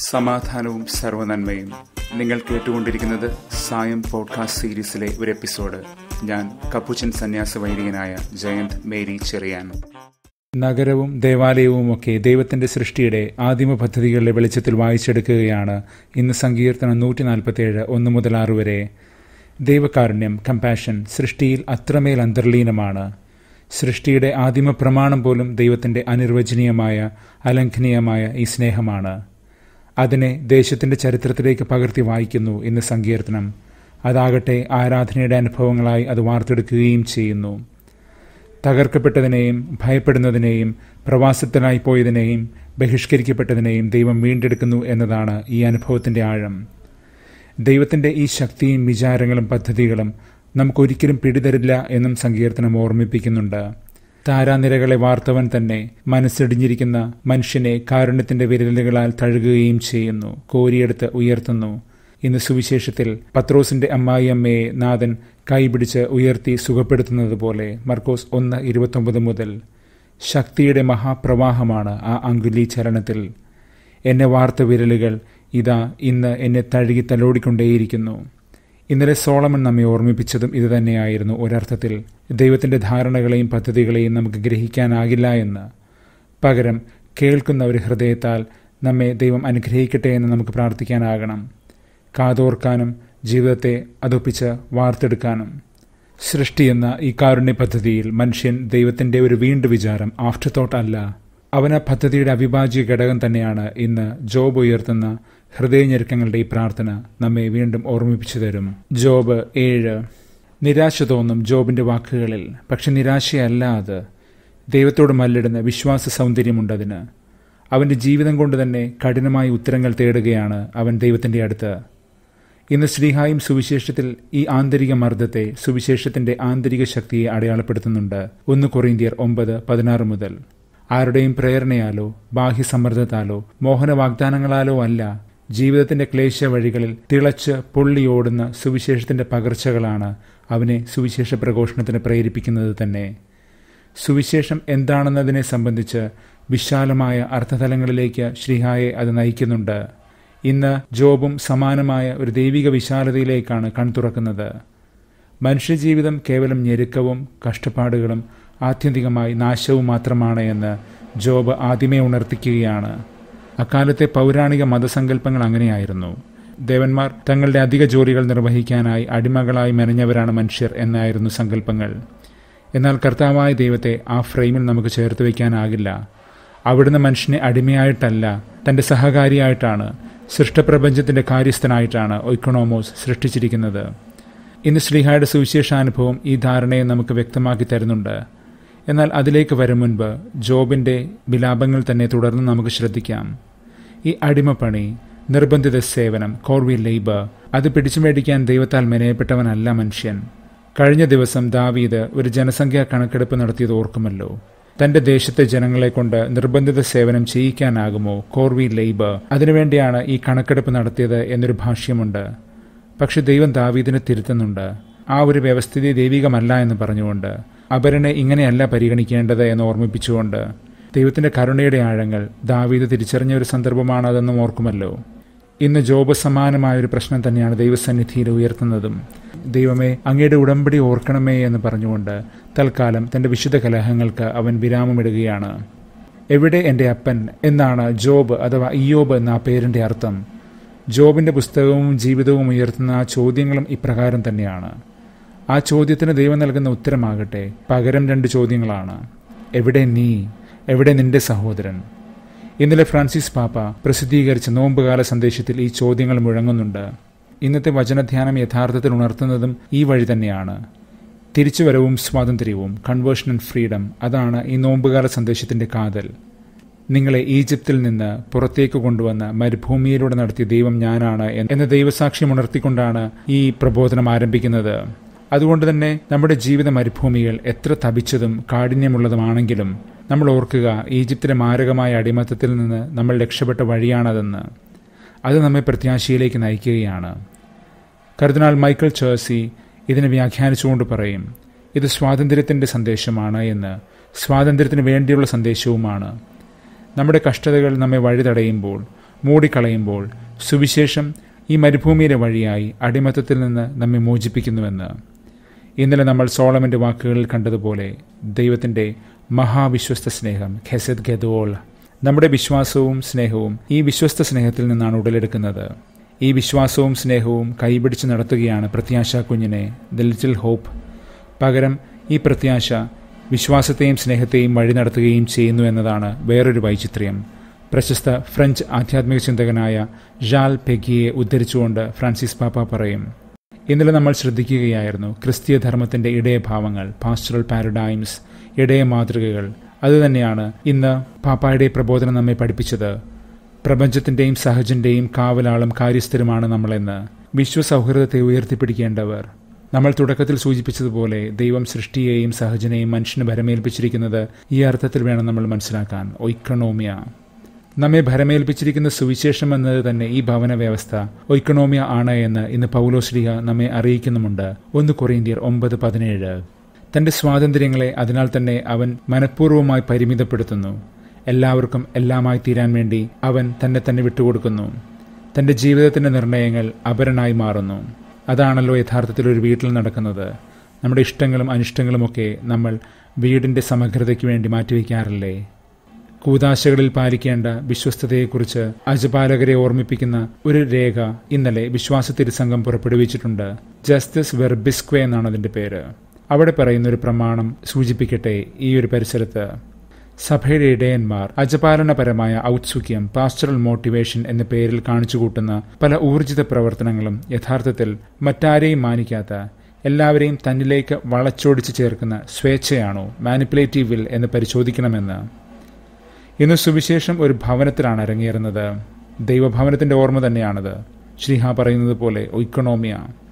സമാധാനവും സർവ്വനന്മയും. നിങ്ങൾ കേട്ടുകൊണ്ടിരിക്കുന്നത് സായം പോഡ്കാസ്റ്റ് സീരീസിലെ ഒരു എപ്പിസോഡ്. ഞാൻ കപ്പുച്ചൻ സന്യാസ വൈദികനായ ജയന്ത് മേരി ചെറിയാൻ. നഗരവും ദേവാലയവുമൊക്കെ ദൈവത്തിന്റെ സൃഷ്ടിയുടെ ആദിമ പദ്ധതികളുടെ വെളിച്ചത്തിൽ വായിച്ചെടുക്കുകയാണ് ഇന്ന് സങ്കീർത്തനം 147 1 മുതൽ 6 വരെ. ദൈവകാരുണ്യം, കമ്പാഷൻ സൃഷ്ടിയിൽ അത്രമേൽ അന്തർലീനമാണ്. സൃഷ്ടിയുടെ ആദിമ പ്രമാണം പോലും ദൈവത്തിന്റെ അനിർവചനീയമായ, അലംഘനീയമായ ഈ സ്നേഹമാണ്. അതിനെ ദേശത്തിന്റെ ചരിത്രത്തിലേക്ക് പകർത്തി വായിക്കുന്നു ഇന്ന് സങ്കീർത്തനം. അതാകട്ടെ ആരാധനയുടെ അനുഭവങ്ങളായി അത് വാർത്തെടുക്കുകയും ചെയ്യുന്നു. തകർക്കപ്പെട്ടതിനെയും ഭയപ്പെടുന്നതിനെയും പ്രവാസത്തിലായി പോയതിനെയും ബഹിഷ്കരിക്കപ്പെട്ടതിനെയും ദൈവം വീണ്ടെടുക്കുന്നു എന്നതാണ് ഈ അനുഭവത്തിന്റെ ആഴം. ദൈവത്തിന്റെ ഈ ശക്തിയും വിചാരങ്ങളും പദ്ധതികളും നമുക്കൊരിക്കലും പിടിതരില്ല എന്നും സങ്കീർത്തനം ഓർമ്മിപ്പിക്കുന്നുണ്ട്. താരാനിരകളെ വാർത്തവൻ തന്നെ മനസ്സിടിഞ്ഞിരിക്കുന്ന മനുഷ്യനെ കാരുണ്യത്തിന്റെ വിരലുകളാൽ തഴുകുകയും ചെയ്യുന്നു, കോരിയെടുത്ത് ഉയർത്തുന്നു. ഇന്ന് സുവിശേഷത്തിൽ പത്രോസിന്റെ അമ്മായിയമ്മയെ നാഥൻ കൈപിടിച്ച് ഉയർത്തി സുഖപ്പെടുത്തുന്നത് പോലെ മർക്കോസ് 1:29 മുതൽ ശക്തിയുടെ മഹാപ്രവാഹമാണ് ആ അങ്കുലി ചലനത്തിൽ. എന്നെ വാർത്ത വിരലുകൾ ഇതാ ഇന്ന് എന്നെ തഴുകി തലോടിക്കൊണ്ടേയിരിക്കുന്നു. ഇന്നലെ സോളമൻ നമ്മെ ഓർമ്മിപ്പിച്ചതും ഇതുതന്നെയായിരുന്നു. ഒരർത്ഥത്തിൽ ദൈവത്തിന്റെ ധാരണകളെയും പദ്ധതികളെയും നമുക്ക് ഗ്രഹിക്കാനാകില്ല എന്ന്. പകരം കേൾക്കുന്ന ഒരു ഹൃദയത്താൽ നമ്മെ ദൈവം അനുഗ്രഹിക്കട്ടെ എന്ന് നമുക്ക് പ്രാർത്ഥിക്കാനാകണം. കാതോർക്കാനും ജീവിതത്തെ അതൊപ്പിച്ച് വാർത്തെടുക്കാനും. സൃഷ്ടിയെന്ന ഈ കാരുണ്യ പദ്ധതിയിൽ മനുഷ്യൻ ദൈവത്തിന്റെ ഒരു വീണ്ടു വിചാരം, ആഫ്റ്റർ തോട്ട് അല്ല. അവൻ ആ പദ്ധതിയുടെ അവിഭാജ്യ ഘടകം തന്നെയാണ്. ഇന്ന് ജോബ് ഉയർത്തുന്ന ഹൃദയഞെരുക്കങ്ങളുടെ ഈ പ്രാർത്ഥന നമ്മെ വീണ്ടും ഓർമ്മിപ്പിച്ചു തരും. ജോബ് 7. നിരാശ തോന്നും ജോബിന്റെ വാക്കുകളിൽ. പക്ഷെ നിരാശയല്ല അത്. ദൈവത്തോട് മല്ലിടുന്ന വിശ്വാസ സൗന്ദര്യമുണ്ടതിന്. അവന്റെ ജീവിതം കൊണ്ട് തന്നെ കഠിനമായ ഉത്തരങ്ങൾ തേടുകയാണ് അവൻ ദൈവത്തിന്റെ അടുത്ത്. ഇന്ന് ശ്ലീഹായും സുവിശേഷത്തിൽ ഈ ആന്തരിക മർദ്ദത്തെ, സുവിശേഷത്തിന്റെ ആന്തരിക ശക്തിയെ അടയാളപ്പെടുത്തുന്നുണ്ട്. 1 കൊറിന്ത്യർ 9:16 മുതൽ. ആരുടെയും പ്രേരണയാലോ ബാഹ്യസമ്മർദ്ദത്താലോ മോഹന വാഗ്ദാനങ്ങളാലോ അല്ല, ജീവിതത്തിന്റെ ക്ലേശ വഴികളിൽ തിളച്ച് പൊള്ളിയോടുന്ന സുവിശേഷത്തിന്റെ പകർച്ചകളാണ് അവനെ സുവിശേഷ പ്രഘോഷണത്തിന് പ്രേരിപ്പിക്കുന്നത് തന്നെ. സുവിശേഷം എന്താണെന്നതിനെ സംബന്ധിച്ച് വിശാലമായ അർത്ഥതലങ്ങളിലേക്ക് ശ്രീഹായെ അത് നയിക്കുന്നുണ്ട്. ഇന്ന് ജോബും സമാനമായ ഒരു ദൈവിക വിശാലതയിലേക്കാണ് കൺതുറക്കുന്നത്. മനുഷ്യജീവിതം കേവലം ഞെരുക്കവും കഷ്ടപ്പാടുകളും ആത്യന്തികമായി നാശവും മാത്രമാണ് എന്ന് ജോബ് ആദ്യമേ ഉണർത്തിക്കുകയാണ്. അക്കാലത്തെ പൗരാണിക മതസങ്കല്പങ്ങൾ അങ്ങനെയായിരുന്നു. ദേവന്മാർ തങ്ങളുടെ അധിക ജോലികൾ നിർവഹിക്കാനായി അടിമകളായി മെനഞ്ഞവരാണ് മനുഷ്യർ എന്നായിരുന്നു സങ്കല്പങ്ങൾ. എന്നാൽ കർത്താവായ ദൈവത്തെ ആ ഫ്രെയിമിൽ നമുക്ക് ചേർത്ത് വയ്ക്കാനാകില്ല. അവിടുന്ന് മനുഷ്യനെ അടിമയായിട്ടല്ല, തന്റെ സഹകാരിയായിട്ടാണ്, സൃഷ്ടപ്രപഞ്ചത്തിന്റെ കാര്യസ്ഥനായിട്ടാണ് ഒയ്ക്കണോമോസ് സൃഷ്ടിച്ചിരിക്കുന്നത്. ഇന്ന് ശ്ലീഹായുടെ സുവിശേഷാനുഭവം ഈ ധാരണയെ നമുക്ക് വ്യക്തമാക്കി തരുന്നുണ്ട്. എന്നാൽ അതിലേക്ക് വരും മുൻപ് ജോബിന്റെ വിലാപങ്ങൾ തന്നെ തുടർന്ന് നമുക്ക് ശ്രദ്ധിക്കാം. ഈ അടിമപ്പണി, നിർബന്ധിത സേവനം, കോർവി ലേബർ, അത് പിടിച്ചുമേടിക്കാൻ ദൈവത്താൽ മെനയപ്പെട്ടവനല്ല മനുഷ്യൻ. കഴിഞ്ഞ ദിവസം ദാവീദ് ഒരു ജനസംഖ്യാ കണക്കെടുപ്പ് നടത്തിയത് ഓർക്കുമല്ലോ. തന്റെ ദേശത്തെ ജനങ്ങളെ കൊണ്ട് നിർബന്ധിത സേവനം ചെയ്യിക്കാനാകുമോ, കോർവി ലേബർ, അതിനുവേണ്ടിയാണ് ഈ കണക്കെടുപ്പ് നടത്തിയത് എന്നൊരു ഭാഷ്യമുണ്ട്. പക്ഷെ ദൈവം ദാവീദിനെ തിരുത്തുന്നുണ്ട്. ആ ഒരു വ്യവസ്ഥിതി ദൈവികമല്ല എന്ന് പറഞ്ഞുകൊണ്ട്, അപരനെ ഇങ്ങനെയല്ല പരിഗണിക്കേണ്ടത് എന്ന് ഓർമ്മിപ്പിച്ചുകൊണ്ട്. ദൈവത്തിന്റെ കരുണയുടെ ആഴങ്ങൾ ദാവീദ് തിരിച്ചറിഞ്ഞ ഒരു സന്ദർഭമാണതെന്നും ഓർക്കുമല്ലോ. ഇന്ന് ജോബ് സമാനമായൊരു പ്രശ്നം തന്നെയാണ് ദൈവസന്നിധിയിൽ ഉയർത്തുന്നതും. ദൈവമേ, അങ്ങയുടെ ഉടമ്പടി ഓർക്കണമേ എന്ന് പറഞ്ഞുകൊണ്ട് തൽക്കാലം തന്റെ വിശുദ്ധ കലഹങ്ങൾക്ക് അവൻ വിരാമമിടുകയാണ്. എവിടെ എൻ്റെ അപ്പൻ എന്നാണ് ജോബ് അഥവാ ഇയ്യോബ് എന്ന ആ പേരിന്റെ അർത്ഥം. ജോബിന്റെ പുസ്തകവും ജീവിതവും ഉയർത്തുന്ന ആ ചോദ്യങ്ങളും ഇപ്രകാരം തന്നെയാണ്. ആ ചോദ്യത്തിന് ദൈവം നൽകുന്ന ഉത്തരമാകട്ടെ പകരം 2 ചോദ്യങ്ങളാണ്. എവിടെ നീ? എവിടെ നിന്റെ സഹോദരൻ? ഇന്നലെ ഫ്രാൻസിസ് പാപ്പ പ്രസിദ്ധീകരിച്ച നോമ്പുകാല സന്ദേശത്തിൽ ഈ ചോദ്യങ്ങൾ മുഴങ്ങുന്നുണ്ട്. ഇന്നത്തെ വചനധ്യാനം യഥാർത്ഥത്തിൽ ഉണർത്തുന്നതും ഈ വഴി തന്നെയാണ്. തിരിച്ചുവരവും സ്വാതന്ത്ര്യവും, കൺവേർഷൻ ആൻഡ് ഫ്രീഡം, അതാണ് ഈ നോമ്പുകാല സന്ദേശത്തിന്റെ കാതൽ. നിങ്ങളെ ഈജിപ്തിൽ നിന്ന് പുറത്തേക്ക് കൊണ്ടുവന്ന മരുഭൂമിയിലൂടെ നടത്തിയ ദൈവം ഞാനാണ് എന്ന ദൈവസാക്ഷ്യം ഉണർത്തിക്കൊണ്ടാണ് ഈ പ്രബോധനം ആരംഭിക്കുന്നത്. അതുകൊണ്ട് തന്നെ നമ്മുടെ ജീവിത മരുഭൂമികൾ എത്ര തപിച്ചതും കാഠിന്യമുള്ളതുമാണെങ്കിലും നമ്മൾ ഓർക്കുക, ഈജിപ്തിലെ മാരകമായ അടിമത്തത്തിൽ നിന്ന് നമ്മൾ രക്ഷപ്പെട്ട വഴിയാണതെന്ന്. അത് നമ്മെ പ്രത്യാശയിലേക്ക് നയിക്കുകയാണ്. കർദിനാൾ മൈക്കൽ ചേഴ്സി ഇതിനെ വ്യാഖ്യാനിച്ചുകൊണ്ട് പറയും, ഇത് സ്വാതന്ത്ര്യത്തിന്റെ സന്ദേശമാണ് എന്ന്. സ്വാതന്ത്ര്യത്തിന് വേണ്ടിയുള്ള സന്ദേശവുമാണ്. നമ്മുടെ കഷ്ടതകൾ നമ്മെ വഴിതടയുമ്പോൾ, മൂടിക്കളയുമ്പോൾ സുവിശേഷം ഈ മരുഭൂമിയുടെ വഴിയായി അടിമത്തത്തിൽ നിന്ന് നമ്മെ മോചിപ്പിക്കുന്നുവെന്ന്. ഇന്നലെ നമ്മൾ സോളമൻ്റെ വാക്കുകളിൽ കണ്ടതുപോലെ ദൈവത്തിൻ്റെ മഹാവിശ്വസ്ത സ്നേഹം ഖെസെദ് ഗദോൾ, നമ്മുടെ വിശ്വാസവും സ്നേഹവും ഈ വിശ്വസ്ത സ്നേഹത്തിൽ നിന്നാണ് ഉടലെടുക്കുന്നത്. ഈ വിശ്വാസവും സ്നേഹവും കൈപിടിച്ച് നടത്തുകയാണ് പ്രത്യാശ കുഞ്ഞിനെ, ദ ലിറ്റിൽ ഹോപ്പ്. പകരം ഈ പ്രത്യാശ വിശ്വാസത്തെയും സ്നേഹത്തെയും വഴി നടത്തുകയും ചെയ്യുന്നു എന്നതാണ് വേറൊരു വൈചിത്ര്യം. പ്രശസ്ത ഫ്രഞ്ച് ആധ്യാത്മിക ചിന്തകനായ ജാൽ പെഗിയെ ഉദ്ധരിച്ചുകൊണ്ട് ഫ്രാൻസിസ് പാപ്പ പറയും, ഇന്നലെ നമ്മൾ ശ്രദ്ധിക്കുകയായിരുന്നു ക്രിസ്തീയ ധർമ്മത്തിൻ്റെ ഇടയഭാവങ്ങൾ, പാസ്റ്ററൽ പാരഡൈംസ്, ഇടയ മാതൃകകൾ. അതുതന്നെയാണ് ഇന്ന് പാപ്പായുടെ പ്രബോധനം നമ്മെ പഠിപ്പിച്ചത്. പ്രപഞ്ചത്തിൻ്റെയും സഹജൻ്റെയും കാവലാളും കാര്യസ്ഥരുമാണ് നമ്മളെന്ന്. വിശ്വസൗഹൃദത്തെ ഉയർത്തിപ്പിടിക്കേണ്ടവർ. നമ്മൾ തുടക്കത്തിൽ സൂചിപ്പിച്ചതുപോലെ ദൈവം സൃഷ്ടിയെയും സഹജനെയും മനുഷ്യന് ഭരമേൽപ്പിച്ചിരിക്കുന്നത് ഈ അർത്ഥത്തിൽ വേണം നമ്മൾ മനസ്സിലാക്കാൻ, ഒയ്ക്കണോമിയ. നമ്മെ ഭരമേൽപ്പിച്ചിരിക്കുന്ന സുവിശേഷം എന്നത് തന്നെ ഈ ഭവന വ്യവസ്ഥ ഒയ്ക്കണോമിയ ആണ് എന്ന് ഇന്ന് പൗലോസ്ലീഹ നമ്മെ അറിയിക്കുന്നുമുണ്ട്. 1 കൊറിന്ത്യർ 9:17. തന്റെ സ്വാതന്ത്ര്യങ്ങളെ അതിനാൽ തന്നെ അവൻ മനഃപൂർവ്വമായി പരിമിതപ്പെടുത്തുന്നു. എല്ലാവർക്കും എല്ലാമായി തീരാൻ വേണ്ടി അവൻ തന്നെ വിട്ടുകൊടുക്കുന്നു. തന്റെ ജീവിതത്തിന്റെ നിർണയങ്ങൾ അപരനായി മാറുന്നു. അതാണല്ലോ യഥാർത്ഥത്തിൽ ഒരു വീട്ടിൽ നടക്കുന്നത്. നമ്മുടെ ഇഷ്ടങ്ങളും അനിഷ്ടങ്ങളുമൊക്കെ നമ്മൾ വീടിന്റെ സമഗ്രതയ്ക്ക് വേണ്ടി മാറ്റിവെക്കാറില്ലേ? കൂദാശകളിൽ പാലിക്കേണ്ട വിശ്വസ്തതയെക്കുറിച്ച് അജപാലകരെ ഓർമ്മിപ്പിക്കുന്ന ഒരു രേഖ ഇന്നലെ വിശ്വാസ തിരുസംഘം പുറപ്പെടുവിച്ചിട്ടുണ്ട്. ജസ്റ്റിസ് വെർബിസ്ക്വേ എന്നാണ് അതിന്റെ പേര്. അവിടെ പറയുന്ന ഒരു പ്രമാണം സൂചിപ്പിക്കട്ടെ. ഈ ഒരു പരിസരത്ത് സഭയുടെ ഇടയന്മാർ അജപാലനപരമായ ഔത്സുക്യം, പാസ്റ്ററൽ മോട്ടിവേഷൻ എന്ന പേരിൽ കാണിച്ചുകൂട്ടുന്ന പല ഊർജിത പ്രവർത്തനങ്ങളും യഥാർത്ഥത്തിൽ മറ്റാരെയും മാനിക്കാത്ത, എല്ലാവരെയും തന്നിലേക്ക് വളച്ചൊടിച്ച് ചേർക്കുന്ന സ്വേച്ഛയാണോ, മാനിപ്പുലേറ്റീവ് വിൽ എന്ന് പരിശോധിക്കണമെന്ന്. ഇന്ന് സുവിശേഷം ഒരു ഭവനത്തിലാണ് അരങ്ങേറുന്നത്. ദൈവഭവനത്തിന്റെ ഓർമ്മ തന്നെയാണത്. ശ്രീഹ പറയുന്നത് പോലെ ഒയ്ക്കണോമിയ.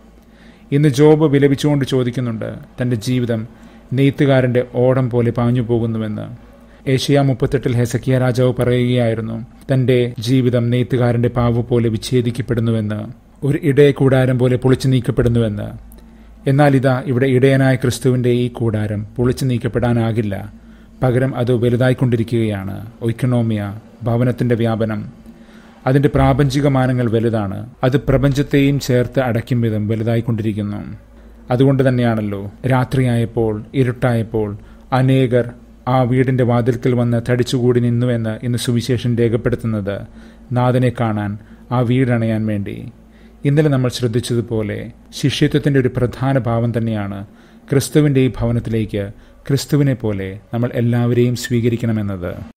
ഇന്ന് ജോബ് വിലപിച്ചുകൊണ്ട് ചോദിക്കുന്നുണ്ട്, തന്റെ ജീവിതം നെയ്ത്തുകാരന്റെ ഓടം പോലെ പാഞ്ഞു പോകുന്നുവെന്ന്. ഏഷ്യ 38 ഹെസക്കിയ രാജാവ് പറയുകയായിരുന്നു, തന്റെ ജീവിതം നെയ്ത്തുകാരന്റെ പാവ് പോലെ വിച്ഛേദിക്കപ്പെടുന്നുവെന്ന്, ഒരു ഇടയ കൂടാരം പോലെ പൊളിച്ചു നീക്കപ്പെടുന്നുവെന്ന്. എന്നാൽ ഇതാ ഇവിടെ ഇടയനായ ക്രിസ്തുവിന്റെ ഈ കൂടാരം പൊളിച്ചു നീക്കപ്പെടാനാകില്ല. പകരം അത് വലുതായിക്കൊണ്ടിരിക്കുകയാണ്. ഒയ്ക്കണോമിയ, ഭവനത്തിന്റെ വ്യാപനം. അതിന്റെ പ്രാപഞ്ചിക മാനങ്ങൾ വലുതാണ്. അത് പ്രപഞ്ചത്തെയും ചേർത്ത് അടയ്ക്കും വിധം വലുതായിക്കൊണ്ടിരിക്കുന്നു. അതുകൊണ്ട് തന്നെയാണല്ലോ രാത്രിയായപ്പോൾ, ഇരുട്ടായപ്പോൾ അനേകർ ആ വീടിന്റെ വാതിൽക്കൽ വന്ന് തടിച്ചുകൂടി നിന്നുവെന്ന് ഇന്ന് സുവിശേഷം രേഖപ്പെടുത്തുന്നത്, നാഥനെ കാണാൻ, ആ വീടണയാൻ വേണ്ടി. ഇന്നലെ നമ്മൾ ശ്രദ്ധിച്ചതുപോലെ ശിഷ്യത്വത്തിന്റെ ഒരു പ്രധാന ഭാവം തന്നെയാണ് ക്രിസ്തുവിന്റെ ഈ ഭവനത്തിലേക്ക് ക്രിസ്തുവിനെ പോലെ നമ്മൾ എല്ലാവരെയും സ്വീകരിക്കണമെന്നത്.